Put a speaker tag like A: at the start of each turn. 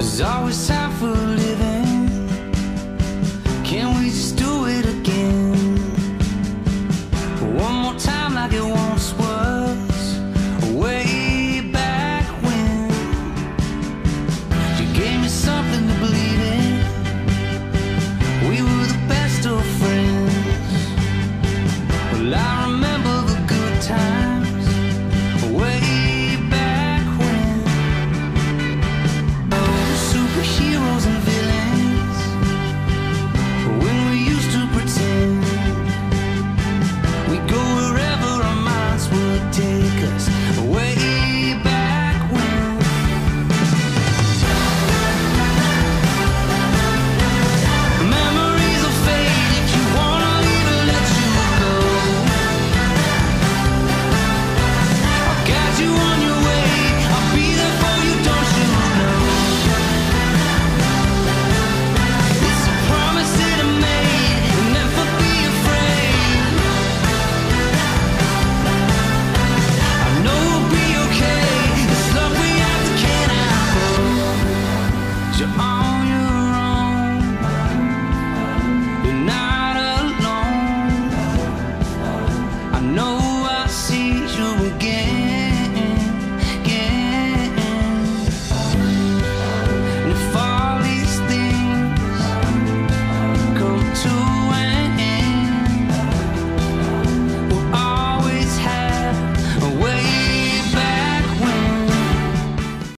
A: There's always time for living. Can we just do it again? One more time like it once was, way back when. You gave me something to believe